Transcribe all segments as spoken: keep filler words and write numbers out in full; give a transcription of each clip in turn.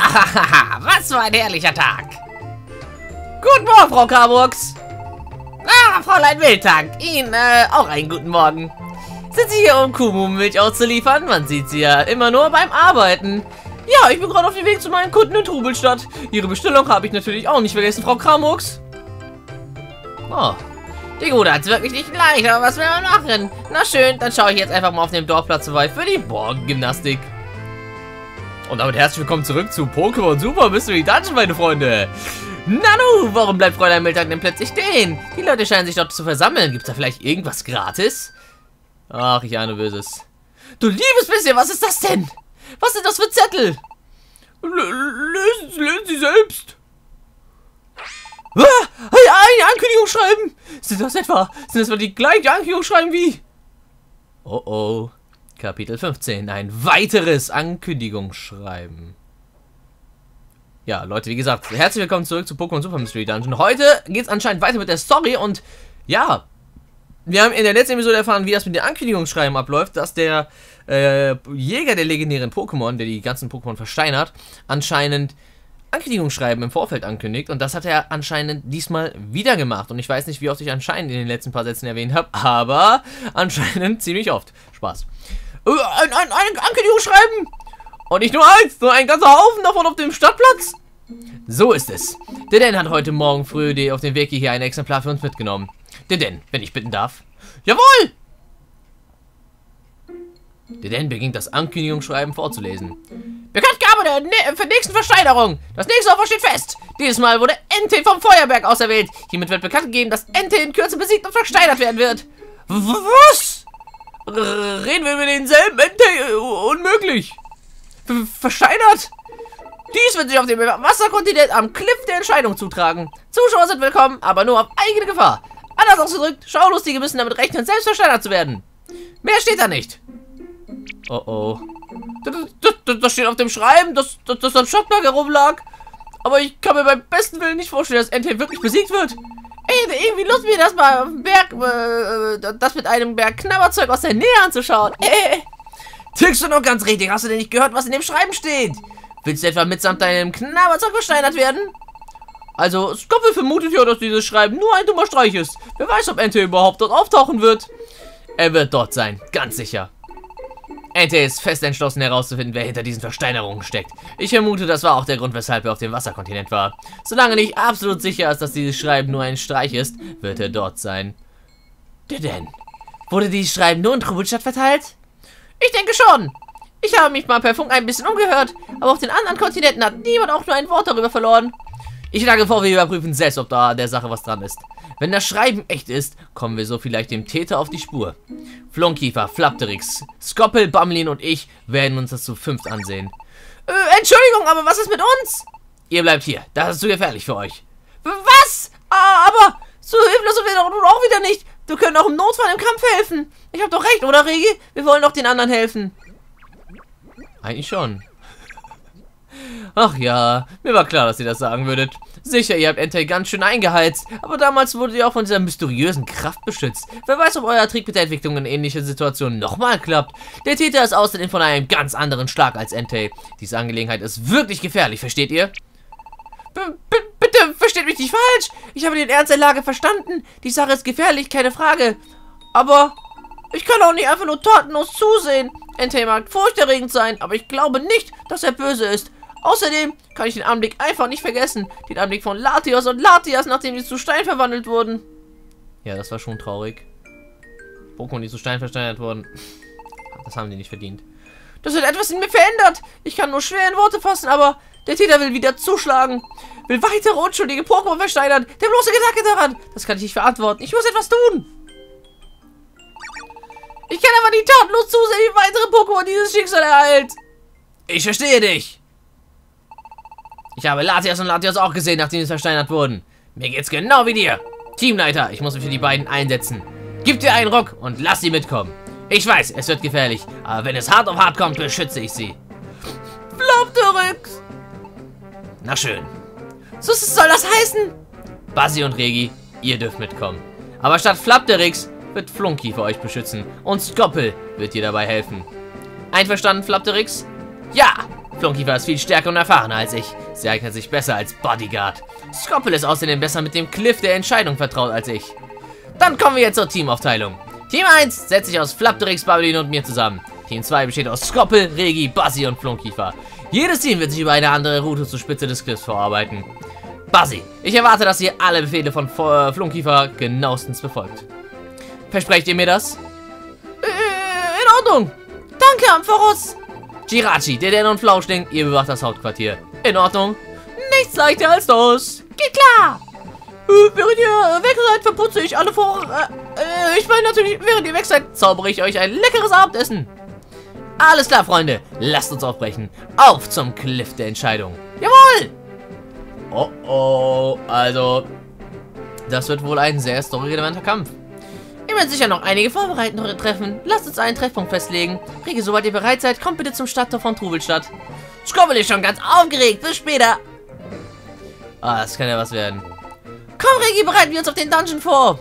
Hahaha, was für ein herrlicher Tag. Guten Morgen, Frau Karburgs. Ah, Fräulein Wildtang, Ihnen äh, auch einen guten Morgen. Sind Sie hier, um Kuhmilch auszuliefern? Man sieht Sie ja immer nur beim Arbeiten. Ja, ich bin gerade auf dem Weg zu meinen Kunden in Trubelstadt. Ihre Bestellung habe ich natürlich auch nicht vergessen, Frau Karburgs. Oh, die Gute hat es wirklich nicht leicht, aber was will man machen? Na schön, dann schaue ich jetzt einfach mal auf dem Dorfplatz vorbei für die Morgengymnastik. Und damit herzlich willkommen zurück zu Pokémon Super Mystery Dungeon, meine Freunde. Nanu, warum bleibt Fräulein Wildtang denn plötzlich stehen? Die Leute scheinen sich dort zu versammeln. Gibt es da vielleicht irgendwas gratis? Ach, ich ahne Böses. Du liebes bisschen, was ist das denn? Was sind das für Zettel? L lesen, lesen Sie selbst. Ah, eine Ankündigung schreiben. Sind das etwa, sind das etwa die gleiche Ankündigung schreiben wie? Oh oh. Kapitel fünfzehn. Ein weiteres Ankündigungsschreiben. Ja, Leute, wie gesagt, herzlich willkommen zurück zu Pokémon Super Mystery Dungeon. Heute geht es anscheinend weiter mit der Story und ja, wir haben in der letzten Episode erfahren, wie das mit den Ankündigungsschreiben abläuft, dass der äh, Jäger der legendären Pokémon, der die ganzen Pokémon versteinert, anscheinend Ankündigungsschreiben im Vorfeld ankündigt und das hat er anscheinend diesmal wieder gemacht und ich weiß nicht, wie oft ich anscheinend in den letzten paar Sätzen erwähnt habe, aber anscheinend ziemlich oft. Spaß. Äh, ein, ein, ein Ankündigungsschreiben! Und nicht nur eins, sondern ein ganzer Haufen davon auf dem Stadtplatz? So ist es. Deden hat heute Morgen früh die auf dem Weg hier ein Exemplar für uns mitgenommen. Deden, wenn ich bitten darf. Jawohl! Deden beginnt das Ankündigungsschreiben vorzulesen. Bekanntgabe der ne für nächsten Versteinerung. Das nächste Opfer steht fest. Dieses Mal wurde Entei vom Feuerberg auserwählt. Hiermit wird bekannt gegeben, dass Entei in Kürze besiegt und versteinert werden wird. Was? R reden wir über denselben Entei? Unmöglich. Versteinert? Dies wird sich auf dem Wasserkontinent am Cliff der Entscheidung zutragen. Zuschauer sind willkommen, aber nur auf eigene Gefahr. Anders ausgedrückt, Schaulustige müssen damit rechnen, selbst versteinert zu werden. Mehr steht da nicht. Oh oh. Das, das, das steht auf dem Schreiben, dass das, das am Schockberg herumlag. Aber ich kann mir beim besten Willen nicht vorstellen, dass Entei wirklich besiegt wird. Ey, irgendwie Lust mir das mal auf dem Berg, äh, das mit einem Berg Knabberzeug aus der Nähe anzuschauen. Äh. Tickst du noch ganz richtig? Hast du denn nicht gehört, was in dem Schreiben steht? Willst du etwa mitsamt deinem Knabberzeug versteinert werden? Also, Skoppel vermutet ja, dass dieses Schreiben nur ein dummer Streich ist. Wer weiß, ob Entei überhaupt dort auftauchen wird. Er wird dort sein, ganz sicher. Entei ist fest entschlossen herauszufinden, wer hinter diesen Versteinerungen steckt. Ich vermute, das war auch der Grund, weshalb er auf dem Wasserkontinent war. Solange nicht absolut sicher ist, dass dieses Schreiben nur ein Streich ist, wird er dort sein. Denn wurde dieses Schreiben nur in Trubelstadt verteilt? Ich denke schon. Ich habe mich mal per Funk ein bisschen umgehört, aber auf den anderen Kontinenten hat niemand auch nur ein Wort darüber verloren. Ich schlage vor, wir überprüfen selbst, ob da der Sache was dran ist. Wenn das Schreiben echt ist, kommen wir so vielleicht dem Täter auf die Spur. Flunkiefer, Flapterix, Skoppel, Bamlin und ich werden uns das zu fünft ansehen. Äh, Entschuldigung, aber was ist mit uns? Ihr bleibt hier, das ist zu gefährlich für euch. Was? Ah, aber so hilflos sind wir doch nun auch wieder nicht. Du könntest auch im Notfall im Kampf helfen. Ich hab doch recht, oder Regi? Wir wollen doch den anderen helfen. Eigentlich schon. Ach ja, mir war klar, dass ihr das sagen würdet. Sicher, ihr habt Entei ganz schön eingeheizt, aber damals wurde ihr auch von dieser mysteriösen Kraft beschützt. Wer weiß, ob euer Trick mit der Entwicklung in ähnlichen Situationen nochmal klappt. Der Täter ist außerdem von einem ganz anderen Schlag als Entei. Diese Angelegenheit ist wirklich gefährlich, versteht ihr? B -b Bitte, versteht mich nicht falsch. Ich habe den Ernst der Lage verstanden. Die Sache ist gefährlich, keine Frage. Aber ich kann auch nicht einfach nur tatenlos zusehen. Entei mag furchterregend sein, aber ich glaube nicht, dass er böse ist. Außerdem kann ich den Anblick einfach nicht vergessen. Den Anblick von Latios und Latias, nachdem sie zu Stein verwandelt wurden. Ja, das war schon traurig. Pokémon, die zu Stein versteinert wurden. Das haben die nicht verdient. Das hat etwas in mir verändert. Ich kann nur schwer in Worte fassen, aber der Täter will wieder zuschlagen. Will weitere unschuldige Pokémon versteinern. Der bloße Gedanke daran. Das kann ich nicht verantworten. Ich muss etwas tun. Ich kann aber nicht tatenlos zusehen, wie weitere Pokémon dieses Schicksal ereilt. Ich verstehe dich. Ich habe Latias und Latios auch gesehen, nachdem sie versteinert wurden. Mir geht's genau wie dir. Teamleiter, ich muss mich für die beiden einsetzen. Gib dir einen Ruck und lass sie mitkommen. Ich weiß, es wird gefährlich, aber wenn es hart auf hart kommt, beschütze ich sie. Flapterix! Na schön. So soll das heißen? Basi und Regi, ihr dürft mitkommen. Aber statt Flapterix wird Flunky für euch beschützen und Skoppel wird dir dabei helfen. Einverstanden, Flapterix? Ja, Flunkiefer ist viel stärker und erfahrener als ich. Sie eignet sich besser als Bodyguard. Skoppel ist außerdem besser mit dem Cliff der Entscheidung vertraut als ich. Dann kommen wir jetzt zur Teamaufteilung. Team eins setzt sich aus Flaptrix, Babylin und mir zusammen. Team zwei besteht aus Skoppel, Regi, Bassi und Flunkiefer. Jedes Team wird sich über eine andere Route zur Spitze des Cliffs vorarbeiten. Bassi, ich erwarte, dass ihr alle Befehle von äh, Flunkiefer genauestens befolgt. Versprecht ihr mir das? Äh, in Ordnung. Danke, Ampharos. Jirachi, der Dan und Flauschling, ihr bewacht das Hauptquartier. In Ordnung. Nichts leichter als das. Geht klar. Äh, während ihr weg seid, verputze ich alle vor... Äh, äh, ich meine natürlich, während ihr weg seid, zaubere ich euch ein leckeres Abendessen. Alles klar, Freunde. Lasst uns aufbrechen. Auf zum Cliff der Entscheidung. Jawohl. Oh, oh. Also, das wird wohl ein sehr storyrelevanter Kampf. Ihr werdet sicher noch einige Vorbereitungen treffen. Lasst uns einen Treffpunkt festlegen. Regi, sobald ihr bereit seid, kommt bitte zum Stadttor von Trubelstadt. Skoppel ist schon ganz aufgeregt. Bis später. Ah, das kann ja was werden. Komm, Regi, bereiten wir uns auf den Dungeon vor.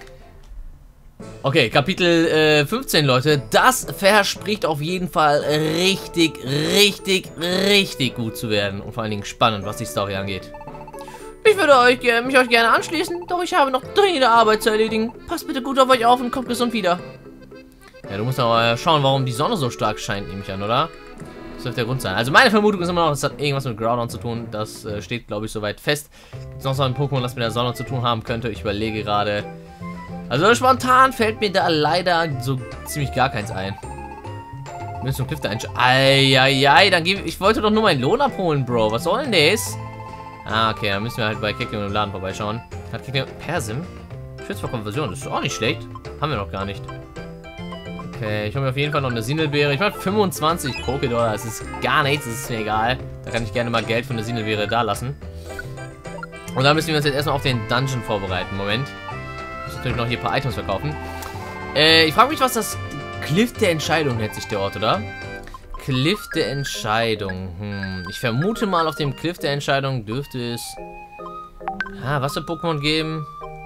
Okay, Kapitel äh, fünfzehn, Leute. Das verspricht auf jeden Fall richtig, richtig, richtig gut zu werden. Und vor allen Dingen spannend, was die Story angeht. Ich würde euch, mich euch gerne anschließen, doch ich habe noch dringende Arbeit zu erledigen. Passt bitte gut auf euch auf und kommt gesund wieder. Ja, du musst aber schauen, warum die Sonne so stark scheint, nehme ich an, oder? Das dürfte der Grund sein. Also meine Vermutung ist immer noch, das hat irgendwas mit Groudon zu tun. Das äh, steht, glaube ich, soweit fest. Gibt noch so ein Pokémon, das mit der Sonne zu tun haben könnte. Ich überlege gerade. Also spontan fällt mir da leider so ziemlich gar keins ein. Müssen zum Cliff da einsteigen. Eieiei, dann gebe ich... Ich wollte doch nur meinen Lohn abholen, Bro. Was soll denn das? Ah, okay, dann müssen wir halt bei Keklion im Laden vorbeischauen. Hat Keklion... Persim? Schutz vor Konversion, das ist auch nicht schlecht. Haben wir noch gar nicht. Okay, ich habe mir auf jeden Fall noch eine Sinelbeere. Ich meine, fünfundzwanzig Pokédollar, das ist gar nichts, das ist mir egal. Da kann ich gerne mal Geld für eine Sinelbeere da lassen. Und dann müssen wir uns jetzt erstmal auf den Dungeon vorbereiten. Moment. Ich muss natürlich noch hier ein paar Items verkaufen. Äh, ich frage mich, was das Cliff der Entscheidung nennt sich der Ort, oder? Cliff der Entscheidung. Hm. Ich vermute mal, auf dem Cliff der Entscheidung dürfte es... Ah, was für Pokémon geben?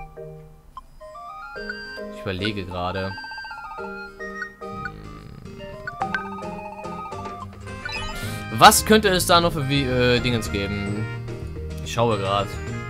Ich überlege gerade. Hm. Was könnte es da noch für wie, äh, Dingens geben? Ich schaue gerade.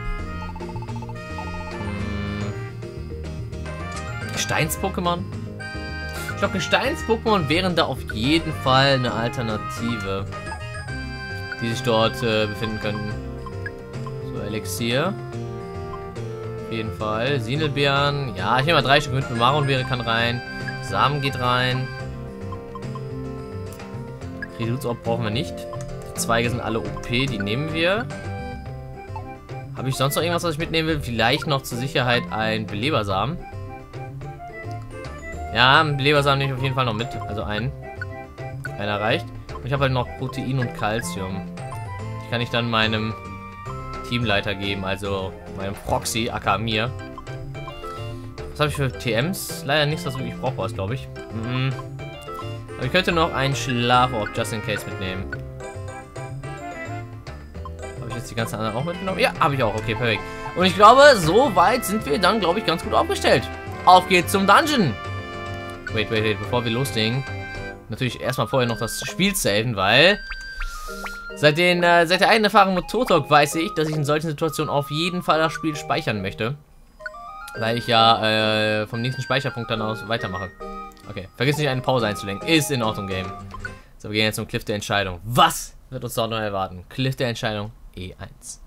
Hm. Gesteins-Pokémon? Ich glaube, Gesteins-Pokémon wären da auf jeden Fall eine Alternative, die sich dort äh, befinden könnten. So, Elixier. Auf jeden Fall. Sinelbeeren. Ja, ich nehme mal drei Stück mit. Maronbeere kann rein. Samen geht rein. Reduzorb brauchen wir nicht. Die Zweige sind alle O P, die nehmen wir. Habe ich sonst noch irgendwas, was ich mitnehmen will? Vielleicht noch zur Sicherheit ein Belebersamen. Ja, einen Belebersamen nehme ich auf jeden Fall noch mit. Also einen. Einer reicht. Und ich habe halt noch Protein und Calcium. Die kann ich dann meinem Teamleiter geben. Also meinem Proxy, aka mir. Was habe ich für T Ms? Leider nichts, was wirklich brauchbar ist, glaube ich. Mhm. Aber ich könnte noch einen Schlafort, just in case, mitnehmen. Habe ich jetzt die ganzen anderen auch mitgenommen? Ja, habe ich auch. Okay, perfekt. Und ich glaube, so weit sind wir dann, glaube ich, ganz gut aufgestellt. Auf geht's zum Dungeon. Wait, wait, wait, bevor wir loslegen. Natürlich erstmal vorher noch das Spiel saven, weil seit, den, äh, seit der einen Erfahrung mit Turtok weiß ich, dass ich in solchen Situationen auf jeden Fall das Spiel speichern möchte. Weil ich ja äh, vom nächsten Speicherpunkt dann aus weitermache. Okay, vergiss nicht, eine Pause einzulegen. Ist in Ordnung, Game. So, wir gehen jetzt zum Cliff der Entscheidung. Was wird uns dort noch erwarten? Cliff der Entscheidung E eins.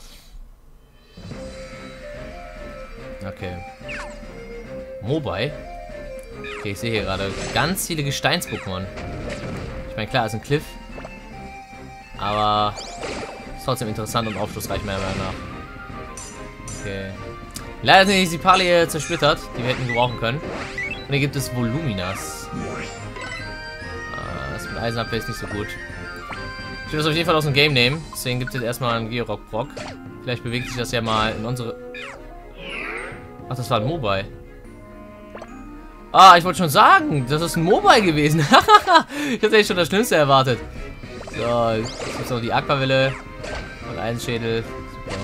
Okay. Mobile. Okay, ich sehe hier gerade ganz viele Gesteins-Pokémon. Ich meine, klar, ist ein Cliff. Aber ist trotzdem interessant und aufschlussreich, meiner Meinung nach. Okay. Leider sind die Sipalie zersplittert, die wir hätten gebrauchen können. Und hier gibt es Voluminas. Ah, das mit Eisenabwehr ist nicht so gut. Ich will das auf jeden Fall aus dem Game nehmen. Deswegen gibt es jetzt erstmal einen Georock-Brock. Vielleicht bewegt sich das ja mal in unsere... Ach, das war ein Mobile. Ah, ich wollte schon sagen, das ist ein Mobile gewesen. Ich hatte eigentlich schon das Schlimmste erwartet. So, jetzt gibt es noch die Aquaville und einen Schädel. Super.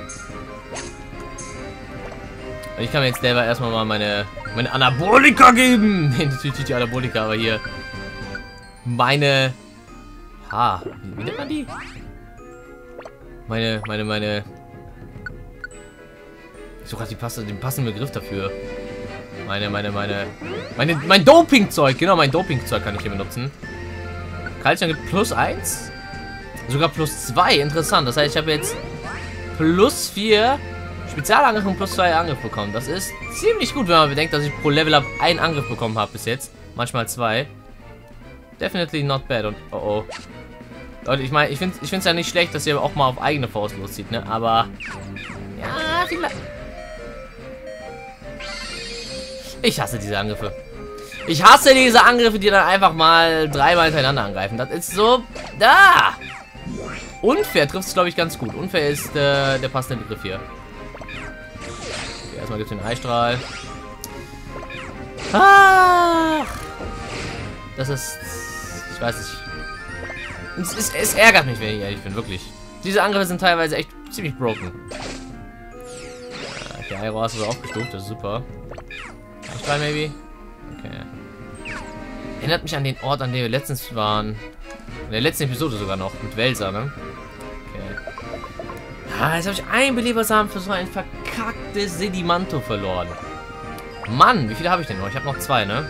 Und ich kann mir jetzt selber erstmal mal meine, meine Anabolika geben. Nee, natürlich nicht die Anabolika, aber hier meine Ha, wie, wie nennt man die? Meine, meine, meine... Ich suche gerade die pass den passenden Begriff dafür. Meine, meine, meine... meine mein Dopingzeug, genau, mein Dopingzeug kann ich hier benutzen. Kalzium gibt plus eins. Sogar plus zwei, interessant. Das heißt, ich habe jetzt plus vier Spezialangriff und plus zwei Angriff bekommen. Das ist ziemlich gut, wenn man bedenkt, dass ich pro Level-Up einen Angriff bekommen habe bis jetzt. Manchmal zwei. Definitely not bad. Und oh oh. Leute, ich meine, ich finde ich finde es ja nicht schlecht, dass ihr auch mal auf eigene Faust loszieht, ne? Aber ja, vielleicht. Ich hasse diese Angriffe. Ich hasse diese Angriffe, die dann einfach mal dreimal hintereinander angreifen. Das ist so. Da! Unfair trifft es, glaube ich, ganz gut. Unfair ist äh, der passende Begriff hier. Okay, erstmal gibt es den Eistrahl. Ah! Das ist. Ich weiß nicht. Es, es, es ärgert mich, wenn ich ehrlich bin, wirklich. Diese Angriffe sind teilweise echt ziemlich broken. Okay, Aero hast du so aufgestuft, das ist super. Eistrahl, maybe? Okay. Erinnert mich an den Ort, an dem wir letztens waren. In der letzten Episode sogar noch, mit Welser, ne? Okay. Ah, jetzt habe ich einen Belebersamen für so ein verkacktes Sedimanto verloren. Mann, wie viele habe ich denn noch? Ich habe noch zwei, ne?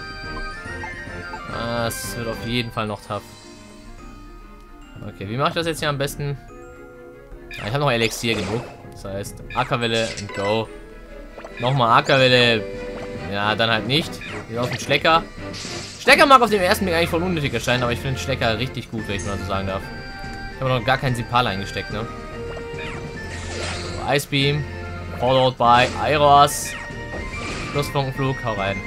Das wird auf jeden Fall noch tough. Okay, wie mache ich das jetzt hier am besten? Ja, ich habe noch Elixier genug. Das heißt, Ackerwelle und Go. Nochmal Ackerwelle. Ja, dann halt nicht. Hier auf den Schlecker. Schlecker mag auf dem ersten Blick eigentlich voll unnötig erscheinen, aber ich finde Schlecker richtig gut, wenn ich mal so sagen darf. Ich habe noch gar keinen Sipal eingesteckt, ne? So, Ice Beam. Followed by Aeros. Plus Funkenflug, hau rein.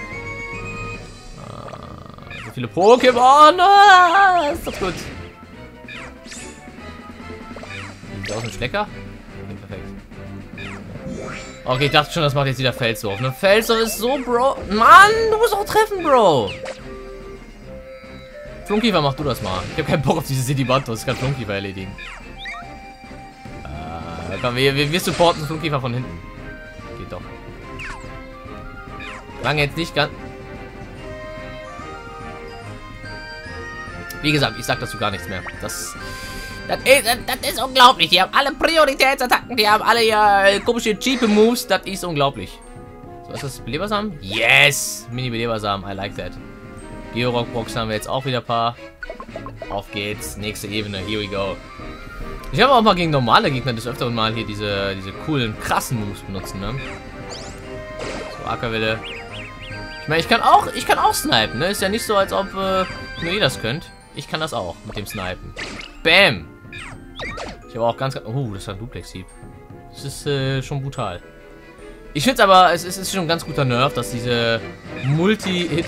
Uh, so viele Pokémon. Ah, ist doch gut. Ist aus dem Schlecker? Okay, perfekt. Okay, ich dachte schon, das macht jetzt wieder Felswurf. Ne? Felswurf ist so, Bro. Mann, du musst auch treffen, Bro. Flunkiefer, mach du das mal. Ich habe keinen Bock auf diese Sedimantos. Ich kann Flunkiefer erledigen. Äh, komm, wir, wir, wir supporten Flunkiefer von hinten. Geht doch. Lange jetzt nicht ganz. Wie gesagt, ich sag dazu gar nichts mehr. Das, das, ist, das ist unglaublich. Die haben alle Prioritätsattacken. Die haben alle ja komische cheap Moves. Das ist unglaublich. So, ist das Belebersamen? Yes! Mini-Belebersamen. I like that. Georock-Boxen haben wir jetzt auch wieder ein paar. Auf geht's. Nächste Ebene. Here we go. Ich habe auch mal gegen normale Gegner des Öfteren mal hier diese, diese coolen, krassen Moves benutzen, ne? So, Ackerwelle. Ich meine, ich kann auch, ich kann auch snipen, ne? Ist ja nicht so, als ob äh, nur ihr das könnt. Ich kann das auch mit dem Snipen. Bam! Ich habe auch ganz... Oh, das ist ein Duplex-Hieb. Das ist äh, schon brutal. Ich finde es aber, es ist, es ist schon ein ganz guter Nerf, dass diese Multi-Hit...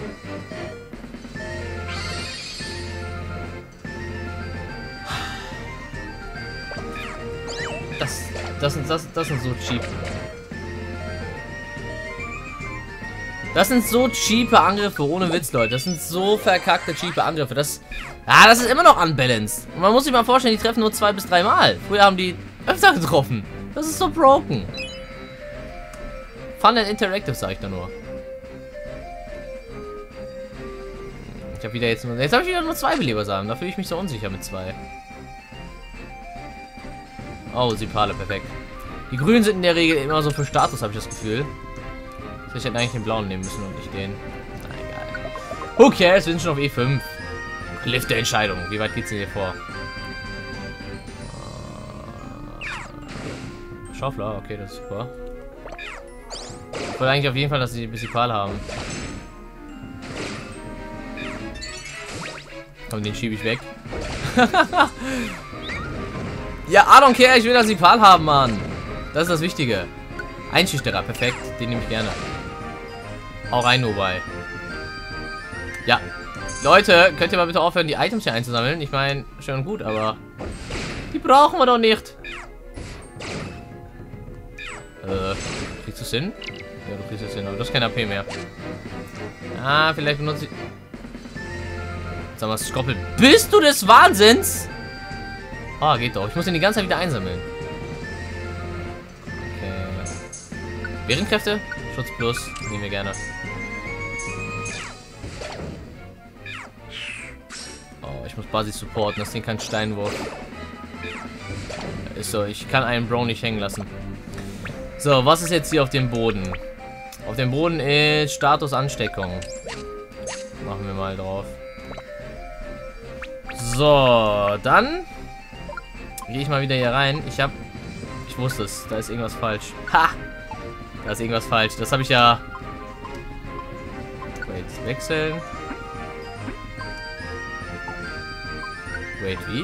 Das, das, sind, das, das sind so cheap. Das sind so cheape Angriffe, ohne Witz, Leute. Das sind so verkackte cheape Angriffe. Das, ah, das ist immer noch unbalanced. Und man muss sich mal vorstellen, die treffen nur zwei bis drei Mal. Früher haben die öfter getroffen. Das ist so broken. Fun and interactive, sag ich da nur. Ich habe wieder jetzt nur... Jetzt habe ich wieder nur zwei Belebersamen. Da fühle ich mich so unsicher mit zwei. Oh, Sipale, perfekt. Die Grünen sind in der Regel immer so für Status, habe ich das Gefühl. Ich hätte eigentlich den blauen nehmen müssen und nicht den. Na egal. Who cares? Wir sind schon auf E fünf. Cliff der Entscheidung. Wie weit geht's denn hier vor? Schaufler, okay, das ist super. Ich wollte eigentlich auf jeden Fall, dass sie ein bisschen Pal haben. Komm, den schiebe ich weg. Ja, I don't care, ich will, dass sie Pal haben, Mann. Das ist das Wichtige. Einschüchterer, perfekt. Den nehme ich gerne. Hau rein, Nobel. Ja. Leute, könnt ihr mal bitte aufhören, die Items hier einzusammeln? Ich meine, schön und gut, aber die brauchen wir doch nicht. Äh, kriegst du es hin? Ja, du kriegst es hin, aber du hast kein A P mehr. Ah, vielleicht benutze ich... Sag mal, Skoppel. Bist du des Wahnsinns? Ah, geht doch. Ich muss den die ganze Zeit wieder einsammeln. Okay. Bärenkräfte? Schutz plus. Nehmen wir gerne. Oh, Ich muss Basi supporten, das Ding kein Steinwurf. Ist so, ich kann einen Bro nicht hängen lassen. So, was ist jetzt hier auf dem Boden? Auf dem Boden ist Status Ansteckung. Machen wir mal drauf. So, dann gehe ich mal wieder hier rein. Ich habe, ich wusste es, da ist irgendwas falsch. Ha! Da ist irgendwas falsch. Das habe ich ja. Wait, wechseln. Wait, wie?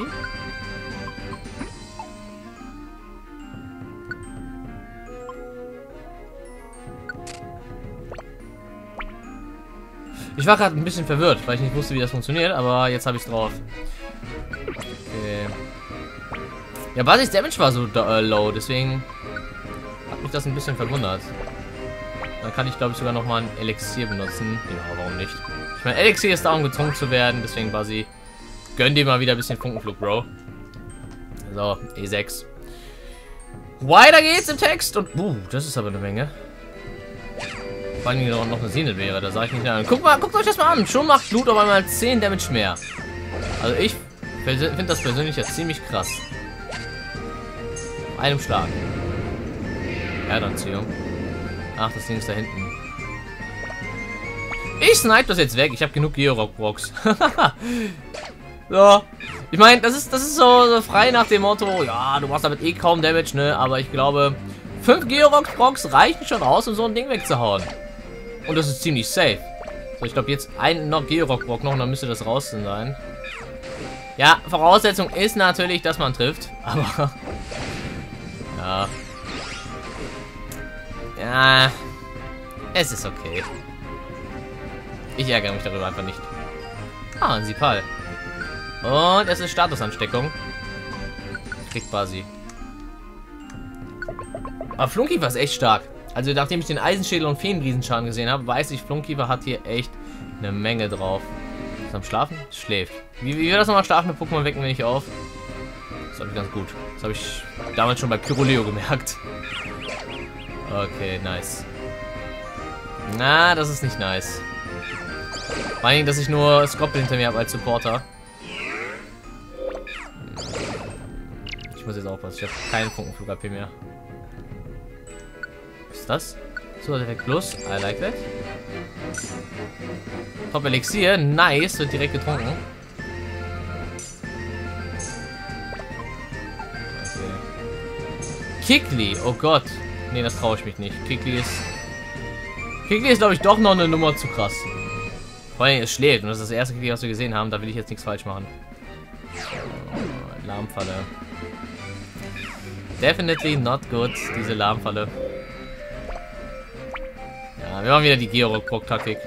Ich war gerade ein bisschen verwirrt, weil ich nicht wusste, wie das funktioniert, aber jetzt habe ich es drauf. Okay. Ja, Basis Damage war so äh, low, deswegen hat mich das ein bisschen verwundert. Dann kann ich, glaube ich, sogar noch mal ein Elixier benutzen. Ja, warum nicht? Ich meine, Elixier ist da, um getrunken zu werden, deswegen Basi, gönn dir mal wieder ein bisschen Funkenflug, Bro. So, E sechs. Weiter geht's im Text und, uh, das ist aber eine Menge. Vor allem noch, noch eine Sinne wäre, da sage ich nicht an. Guck mal, guckt euch das mal an. Schon macht Blut auf einmal zehn Damage mehr. Also ich finde das persönlich ja ziemlich krass. Auf einem Schlag. Erdanziehung. Ach, das Ding ist da hinten. Ich snipe das jetzt weg. Ich habe genug Georock-Brox. So. Ich meine, das ist, das ist so, so frei nach dem Motto, ja, du machst damit eh kaum Damage, ne? Aber ich glaube, fünf Georock-Brox reichen schon aus, um so ein Ding wegzuhauen. Und das ist ziemlich safe. So, ich glaube jetzt ein noch Georock-Brock noch und dann müsste das raus sein. Ja, Voraussetzung ist natürlich, dass man trifft. Aber ja. Ja. Es ist okay. Ich ärgere mich darüber einfach nicht. Ah, ein Sipal. Und es ist Statusansteckung. Kriegt Basi. Aber Flunkiefer ist echt stark. Also nachdem ich den Eisenschädel und Feenriesenschaden gesehen habe, weiß ich, Flunkiefer hat hier echt eine Menge drauf. Ist am Schlafen? Schläft. Wie, wie wird das nochmal schlafen? Mit Pokémon wecken wir nicht auf. Das habe ich ganz gut. Das habe ich damals schon bei Pyroleo gemerkt. Okay, nice. Na, das ist nicht nice. Vor allem, dass ich nur Skorpion hinter mir habe als Supporter. Ich muss jetzt aufpassen. Ich habe keinen Funkenflug-A P mehr. Was ist das? So, direkt plus. I like that. Top Elixier. Nice. Wird direkt getrunken. Okay. Kikli. Oh Gott. Nee, das traue ich mich nicht. Kikli ist... Kikli ist, glaube ich, doch noch eine Nummer zu krass. Vor allem, es schläft. Und das ist das erste Kikli, was wir gesehen haben. Da will ich jetzt nichts falsch machen. Oh, Alarmfalle. Definitely not good, diese Alarmfalle. Ja, wir machen wieder die Georock-Taktik.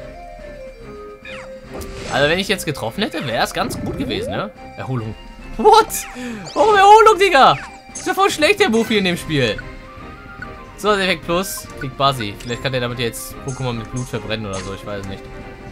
Also wenn ich jetzt getroffen hätte, wäre es ganz gut gewesen, ne? Erholung. What? Warum Erholung, Digga? Ist ja voll schlecht, der Move hier in dem Spiel. So, Effekt Plus. Kriegt Basi. Vielleicht kann der damit jetzt Pokémon mit Blut verbrennen oder so, ich weiß es nicht.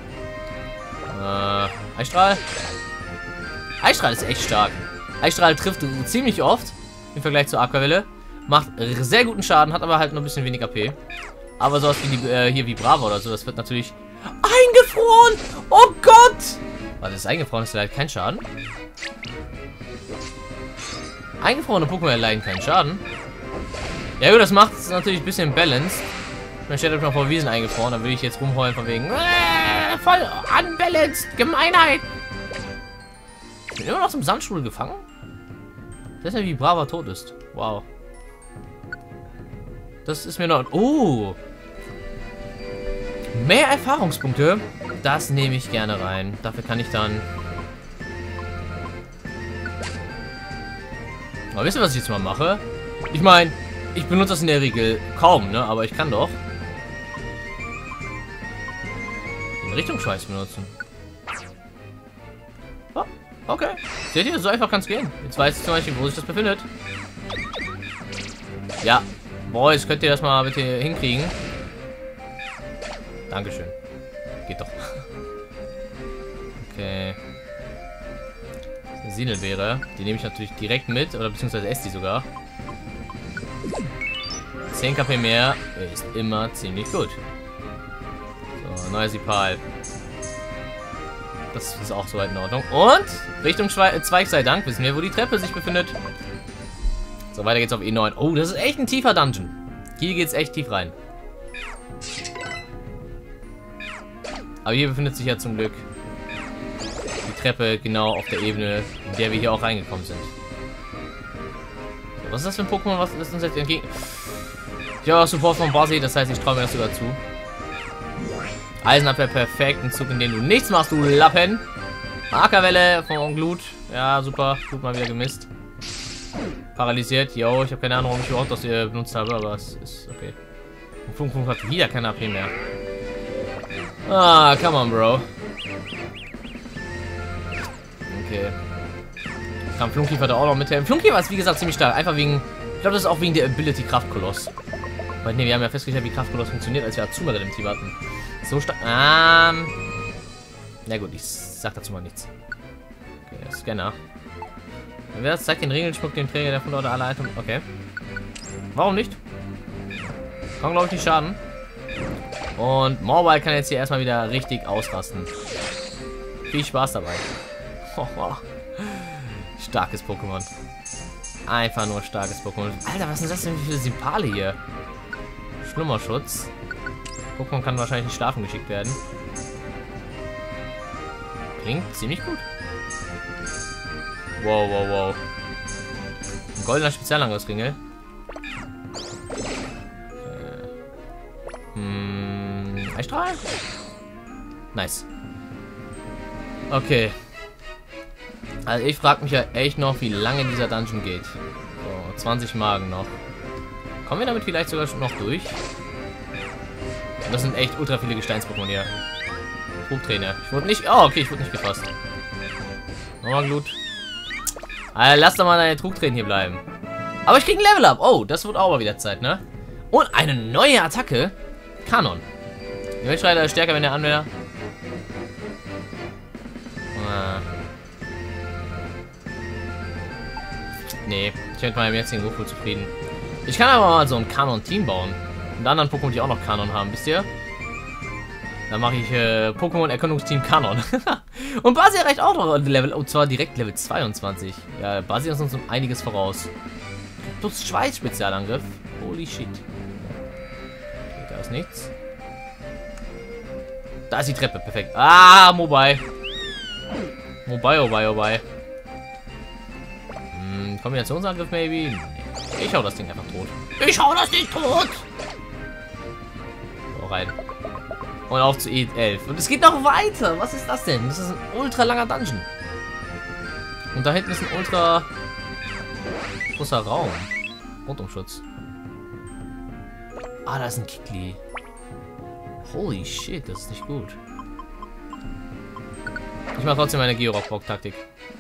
Äh, Eisstrahl. Eisstrahl ist echt stark. Eisstrahl trifft ziemlich oft im Vergleich zur Aquavelle. Macht sehr guten Schaden, hat aber halt nur ein bisschen weniger A P. Aber sowas wie die, äh, hier wie Brava oder so, das wird natürlich eingefroren. Oh Gott! Warte, das ist eingefroren, ist halt kein Schaden. Eingefrorene Pokémon erleiden keinen Schaden. Ja gut, das macht es natürlich ein bisschen balanced. Man stellt euch mal vor, wir sind eingefroren, dann würde ich jetzt rumheulen von wegen äh, voll unbalanced, Gemeinheit. Ich bin immer noch zum Sandstuhl gefangen. Das ist ja wie Brava tot ist. Wow. Das ist mir noch... Oh! Mehr Erfahrungspunkte. Das nehme ich gerne rein. Dafür kann ich dann... Aber wisst ihr, was ich jetzt mal mache? Ich meine, ich benutze das in der Regel kaum, ne? Aber ich kann doch den Richtungsschweiß benutzen. Oh, okay. Seht ihr, so einfach kann es gehen. Jetzt weiß ich zum Beispiel, wo sich das befindet. Ja. Boys, könnt ihr das mal bitte hinkriegen? Dankeschön. Geht doch. Okay. Eine Sinelbeere. Die nehme ich natürlich direkt mit. Oder beziehungsweise esse die sogar. zehn K P mehr ist immer ziemlich gut. So, neues Sipal. Das ist auch soweit in Ordnung. Und Richtung Schwe Zweig sei Dank wissen wir, wo die Treppe sich befindet. So, weiter geht's auf E neun. Oh, das ist echt ein tiefer Dungeon. Hier geht's echt tief rein. Aber hier befindet sich ja zum Glück die Treppe genau auf der Ebene, in der wir hier auch reingekommen sind. So, was ist das für ein Pokémon, was ist uns jetzt entgegen? Ja, Support von Basi, das heißt, ich traue mir das sogar zu. Eisenabwehr perfekt, ein Zug, in dem du nichts machst, du Lappen. Markerwelle von Glut. Ja, super. Gut mal wieder gemisst. Paralysiert. Yo, ich habe keine Ahnung, warum ich überhaupt das hier benutzt habe, aber es ist okay. Und Funk Funk hat wieder keine A P mehr. Ah, come on, Bro. Okay. Kam Flunkiefer da auch noch mit. Flunkiefer ist wie gesagt ziemlich stark. Einfach wegen. Ich glaube, das ist auch wegen der Ability Kraftkoloss. Weil ne, wir haben ja festgestellt, wie Kraftkoloss funktioniert, als wir Azuma im Team hatten. So stark. Ähm. Na gut, ich sag dazu mal nichts. Okay, Scanner. Wer das zeigt den Regelschmuck, den Träger der Funde oder alle Items. Okay. Warum nicht? Kann, glaube ich, nicht schaden. Und Mobile kann jetzt hier erstmal wieder richtig ausrasten. Viel Spaß dabei. Starkes Pokémon. Einfach nur starkes Pokémon. Alter, was sind das denn für Symbole hier? Schlummerschutz. Pokémon kann wahrscheinlich nicht schlafen geschickt werden. Klingt ziemlich gut. Wow, wow, wow. Ein goldener Spezialangriffsringel. Äh. Hm. Eisstrahl? Nice. Okay. Also ich frage mich ja echt noch, wie lange dieser Dungeon geht. So, zwanzig Magen noch. Kommen wir damit vielleicht sogar schon noch durch? Und das sind echt ultra viele Gesteins-Pokémon hier. Trugtrainer. Ich wurde nicht... Oh, okay, ich wurde nicht gefasst. Nochmal Glut. Also, lass doch mal deine Trugtränen hier bleiben. Aber ich krieg ein Level Up. Oh, das wird auch mal wieder Zeit, ne? Und eine neue Attacke. Kanon. Die Weltschreiter ist stärker, wenn der Anwender... Ah. Nee, ich bin mit meinem jetzigen Wurf zufrieden. Ich kann aber mal so ein Kanon-Team bauen. Und anderen Pokémon, die auch noch Kanon haben, wisst ihr? Dann mache ich äh, Pokémon-Erkundungsteam Kanon. Und Basi erreicht auch noch Level, und zwar direkt Level zweiundzwanzig. Ja, Basi ist uns um einiges voraus. Plus Schweiß-Spezialangriff. Holy shit. Okay, da ist nichts. Da ist die Treppe, perfekt. Ah, Mobile. Mobile, Mobile, Mobile. Hm, Kombinationsangriff, maybe? Nee. Ich hau das Ding einfach tot. Ich hau das Ding tot! So, rein. Und auf zu E elf. Und es geht noch weiter. Was ist das denn? Das ist ein ultra langer Dungeon. Und da hinten ist ein ultra großer Raum. Rundumschutz. Ah, da ist ein Kikli. Holy shit, das ist nicht gut. Ich mache trotzdem meine Georock-Bock-Taktik.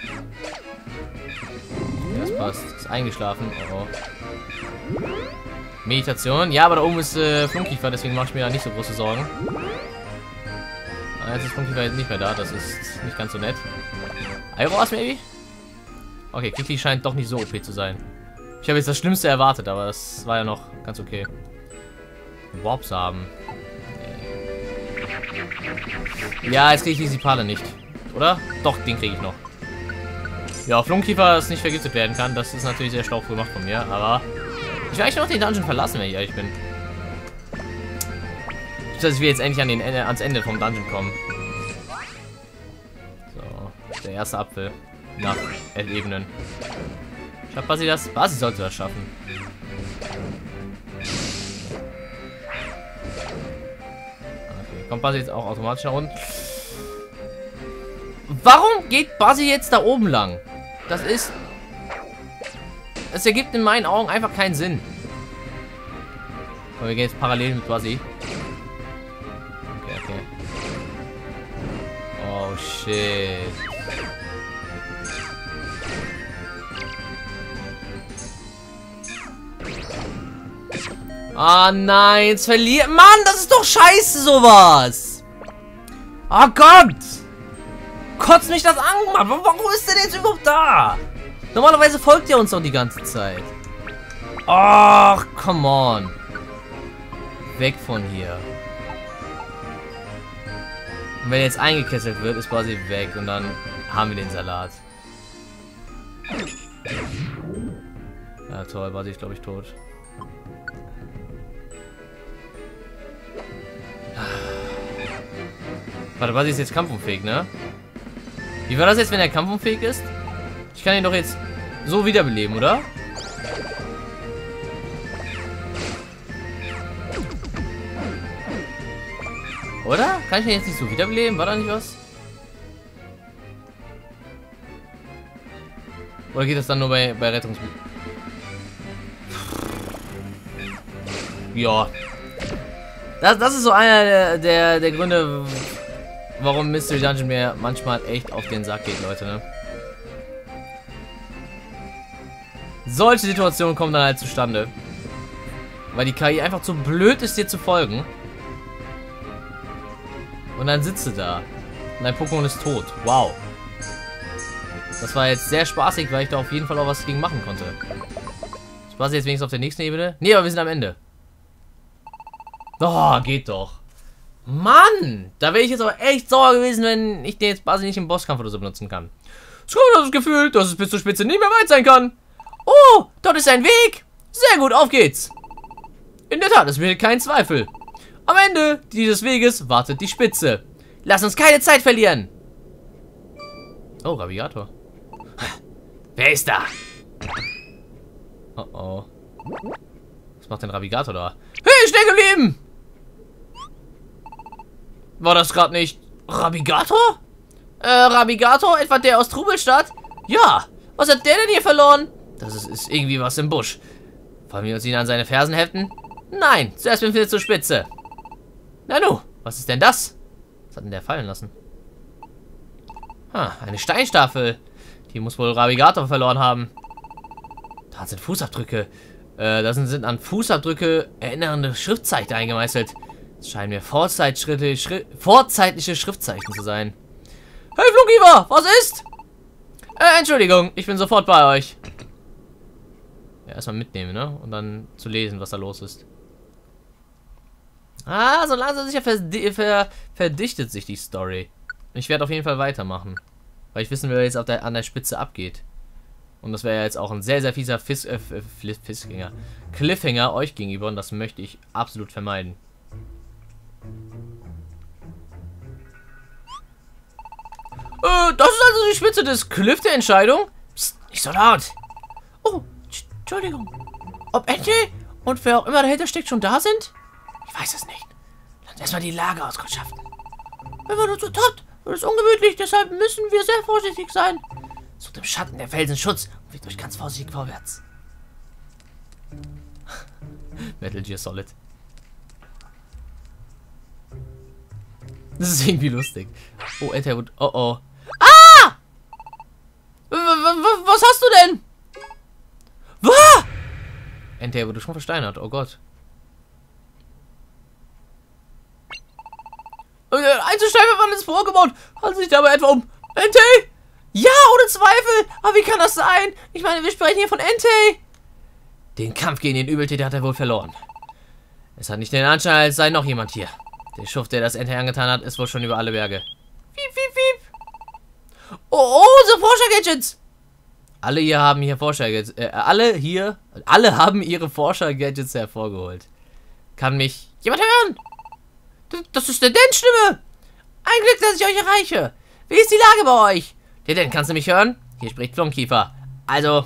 Das passt. Ist eingeschlafen. Oh, oh. Meditation. Ja, aber da oben ist äh, Flunkiefer, deswegen mache ich mir da nicht so große Sorgen. Ah, jetzt ist Flunkiefer jetzt nicht mehr da. Das ist nicht ganz so nett. Aeroas, maybe? Okay, Kikli scheint doch nicht so O P zu sein. Ich habe jetzt das Schlimmste erwartet, aber das war ja noch ganz okay. Warps haben. Ja, jetzt kriege ich die Sipale nicht. Oder? Doch, den kriege ich noch. Ja, Flunkiefer, das nicht vergiftet werden kann. Das ist natürlich sehr schlau gemacht von mir, aber... Ich will eigentlich noch den Dungeon verlassen, wenn ich ehrlich bin. Dass ich will jetzt endlich an den Ende, ans Ende vom Dungeon kommen. So, der erste Apfel. Nach elf Ebenen. Schafft Basi das? Basi sollte das schaffen. Okay, kommt Basi jetzt auch automatisch nach unten. Warum geht Basi jetzt da oben lang? Das ist... Es ergibt in meinen Augen einfach keinen Sinn. Aber wir gehen jetzt parallel mit Basi. Okay, okay. Oh, shit. Ah, nein, jetzt verliert... Mann, das ist doch scheiße, sowas. Oh Gott. Kotzt mich das an, Mann. Warum ist der denn jetzt überhaupt da? Normalerweise folgt er uns doch die ganze Zeit. Ach, come on. Weg von hier. Und wenn er jetzt eingekesselt wird, ist Buzzy weg und dann haben wir den Salat. Ja toll, Buzzy ist glaube ich tot. Warte, Buzzy ist jetzt kampfunfähig, ne? Wie war das jetzt, wenn er kampfunfähig ist? Ich kann ihn doch jetzt so wiederbeleben, oder? Oder? Kann ich ihn jetzt nicht so wiederbeleben? War da nicht was? Oder geht das dann nur bei, bei Rettungs... Ja. Das, das ist so einer der, der, der Gründe, warum Mystery Dungeon mir manchmal echt auf den Sack geht, Leute, ne? Solche Situationen kommen dann halt zustande. Weil die K I einfach zu blöd ist, dir zu folgen. Und dann sitzt du da. Und dein Pokémon ist tot. Wow. Das war jetzt sehr spaßig, weil ich da auf jeden Fall auch was gegen machen konnte. Spaß jetzt wenigstens auf der nächsten Ebene. Nee, aber wir sind am Ende. Oh, geht doch. Mann! Da wäre ich jetzt aber echt sauer gewesen, wenn ich den jetzt quasi nicht im Bosskampf oder so benutzen kann. Ich habe das Gefühl, dass es bis zur Spitze nicht mehr weit sein kann. Oh, dort ist ein Weg. Sehr gut, auf geht's. In der Tat, es wird kein Zweifel. Am Ende dieses Weges wartet die Spitze. Lass uns keine Zeit verlieren. Oh, Rabiator. Wer ist da? Oh oh. Was macht denn Rabigator da? Hey, schnell geblieben! War das gerade nicht Rabigator? Äh, Rabigator? Etwa der aus Trubelstadt? Ja. Was hat der denn hier verloren? Das ist, ist irgendwie was im Busch. Wollen wir uns ihn an seine Fersen heften? Nein, zuerst bin ich zur Spitze. Na nu, was ist denn das? Was hat denn der fallen lassen? Ah, eine Steinstaffel. Die muss wohl Rabigator verloren haben. Da sind Fußabdrücke. Äh, da sind, sind an Fußabdrücke erinnernde Schriftzeichen eingemeißelt. Das scheinen mir Vorzeitschritte, Schri vorzeitliche Schriftzeichen zu sein. Hey Fluggiver, was ist? Äh, Entschuldigung, ich bin sofort bei euch. Ja, erstmal mitnehmen, ne? Und dann zu lesen, was da los ist. Ah, so langsam sicher ver ver verdichtet sich die Story. Ich werde auf jeden Fall weitermachen. Weil ich wissen will, was jetzt auf der, an der Spitze abgeht. Und das wäre ja jetzt auch ein sehr, sehr fieser Fis äh, Fisgänger. Cliffhanger euch gegenüber. Und das möchte ich absolut vermeiden. Äh, das ist also die Spitze des Cliff der Entscheidung? Psst, nicht so laut. Oh, Entschuldigung. Ob Entje und wer auch immer dahinter steckt schon da sind? Ich weiß es nicht. Lass erstmal die Lage auskundschaften. Wenn man uns so tappt, wird es ungemütlich, deshalb müssen wir sehr vorsichtig sein. Sucht im Schatten der Felsen Schutz und fliegt euch ganz vorsichtig vorwärts. Metal Gear Solid. Das ist irgendwie lustig. Oh, Etherwood. Oh, oh. Ah! Was hast du denn? Was? Entei wurde schon versteinert. Oh Gott. Einzelstein verwandeltes Pokémon. Handelt sich dabei etwa um Entei? Ja, ohne Zweifel. Aber wie kann das sein? Ich meine, wir sprechen hier von Entei. Den Kampf gegen den Übeltäter hat er wohl verloren. Es hat nicht den Anschein, als sei noch jemand hier. Der Schuft, der das Entei angetan hat, ist wohl schon über alle Berge. Piep, piep, piep. Oh, oh, unsere Forscher-Gadgets. Alle hier haben hier Forscher-Gadgets. Äh, alle hier, alle haben ihre Forscher-Gadgets hervorgeholt. Kann mich jemand hören? Das, das ist der Den-Stimme. Ein Glück, dass ich euch erreiche. Wie ist die Lage bei euch? Der Den, kannst du mich hören? Hier spricht Flunkiefer. Also.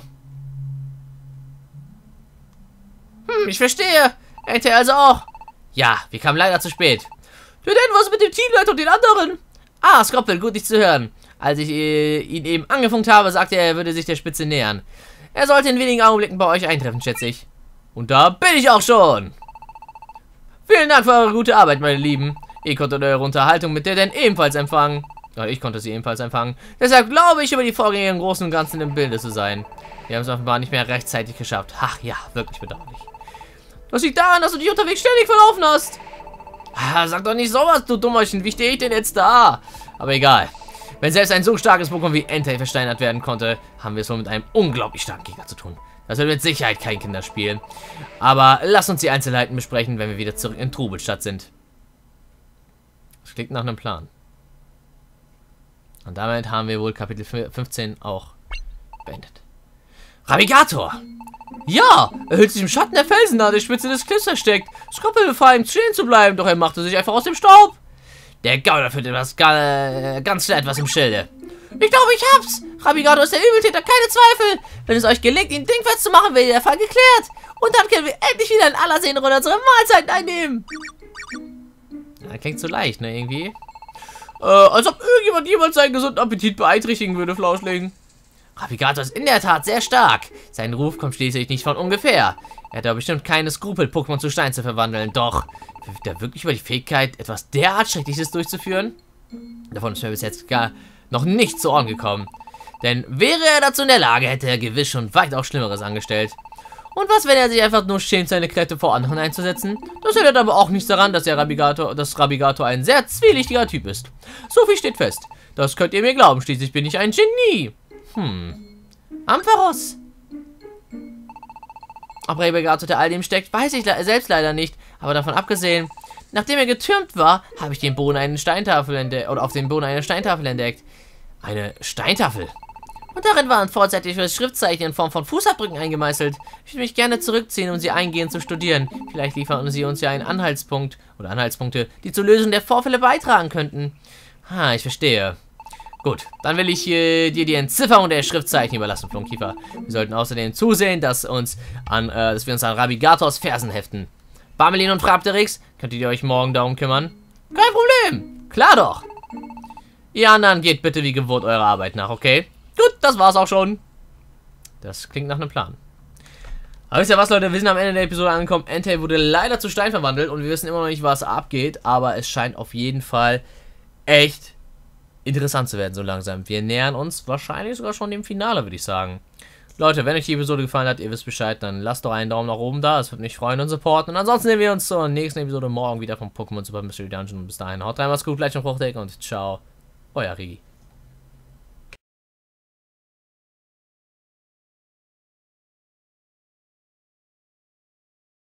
Hm, ich verstehe. Entei also auch. Ja, wir kamen leider zu spät. Der Den, was mit dem Teamleiter und den anderen? Ah, Skopel, gut dich zu hören. Als ich äh, ihn eben angefunkt habe, sagte er, er würde sich der Spitze nähern. Er sollte in wenigen Augenblicken bei euch eintreffen, schätze ich. Und da bin ich auch schon. Vielen Dank für eure gute Arbeit, meine Lieben. Ihr konntet eure Unterhaltung mit der Den ebenfalls empfangen. Ja, ich konnte sie ebenfalls empfangen. Deshalb glaube ich, über die Vorgänge im Großen und Ganzen im Bilde zu sein. Wir haben es offenbar nicht mehr rechtzeitig geschafft. Ach ja, wirklich bedauerlich. Das liegt daran, dass du dich unterwegs ständig verlaufen hast. Ah, sag doch nicht sowas, du Dummerchen. Wie stehe ich denn jetzt da? Aber egal. Wenn selbst ein so starkes Pokémon wie Entei versteinert werden konnte, haben wir es wohl mit einem unglaublich starken Gegner zu tun. Das wird mit Sicherheit kein Kinderspiel. Aber lass uns die Einzelheiten besprechen, wenn wir wieder zurück in Trubelstadt sind. Das klingt nach einem Plan. Und damit haben wir wohl Kapitel fünfzehn auch beendet. Rabigator! Ja, er hielt sich im Schatten der Felsen an der Spitze des Cliffs versteckt. Skrupel befahl ihm stehen zu bleiben, doch er machte sich einfach aus dem Staub. Der Gauner führt etwas, äh, ganz schnell etwas im Schilde. Ich glaube, ich hab's. Rabigator ist der Übeltäter, keine Zweifel. Wenn es euch gelingt, ihn dingfest zu machen, wäre der Fall geklärt. Und dann können wir endlich wieder in aller Seelenrunde unsere Mahlzeiten einnehmen. Ja, klingt so leicht, ne, irgendwie. Äh, als ob irgendjemand jemals seinen gesunden Appetit beeinträchtigen würde, Flauschling. Rabigator ist in der Tat sehr stark. Sein Ruf kommt schließlich nicht von ungefähr. Er hat aber bestimmt keine Skrupel, Pokémon zu Stein zu verwandeln. Doch, verfügt er wirklich über die Fähigkeit, etwas derart Schreckliches durchzuführen? Davon ist mir bis jetzt gar noch nicht zu Ohren gekommen. Denn wäre er dazu in der Lage, hätte er gewiss schon weitaus Schlimmeres angestellt. Und was, wenn er sich einfach nur schämt, seine Kräfte vor anderen einzusetzen? Das ändert aber auch nichts daran, dass der Rabigator, dass Rabigator ein sehr zwielichtiger Typ ist. So viel steht fest. Das könnt ihr mir glauben, schließlich bin ich ein Genie. Hm. Ampharos. Ob Rabigator unter all dem steckt, weiß ich le selbst leider nicht. Aber davon abgesehen, nachdem er getürmt war, habe ich den Boden eine Steintafel entdeckt, oder auf dem Boden eine Steintafel entdeckt. Eine Steintafel. Und darin waren vorzeitiges Schriftzeichen in Form von Fußabdrücken eingemeißelt. Ich würde mich gerne zurückziehen, um sie eingehend zu studieren. Vielleicht liefern sie uns ja einen Anhaltspunkt oder Anhaltspunkte, die zur Lösung der Vorfälle beitragen könnten. Ha, ich verstehe. Gut, dann will ich äh, dir die Entzifferung der Schriftzeichen überlassen, Flunkiefer. Wir sollten außerdem zusehen, dass, uns an, äh, dass wir uns an Rabigators Fersen heften. Barmelin und Frapterix, könntet ihr euch morgen darum kümmern? Kein Problem, klar doch. Ihr anderen geht bitte wie gewohnt eurer Arbeit nach, okay? Gut, das war's auch schon. Das klingt nach einem Plan. Aber wisst ihr was, Leute? Wir sind am Ende der Episode angekommen. Entei wurde leider zu Stein verwandelt und wir wissen immer noch nicht, was abgeht. Aber es scheint auf jeden Fall echt interessant zu werden so langsam. Wir nähern uns wahrscheinlich sogar schon dem Finale, würde ich sagen. Leute, wenn euch die Episode gefallen hat, ihr wisst Bescheid, dann lasst doch einen Daumen nach oben da. Das würde mich freuen und supporten. Und ansonsten sehen wir uns zur nächsten Episode morgen wieder vom Pokémon Super Mystery Dungeon. Bis dahin, haut rein, macht's gut, bleibt schon fruchtig und ciao, euer Rigi.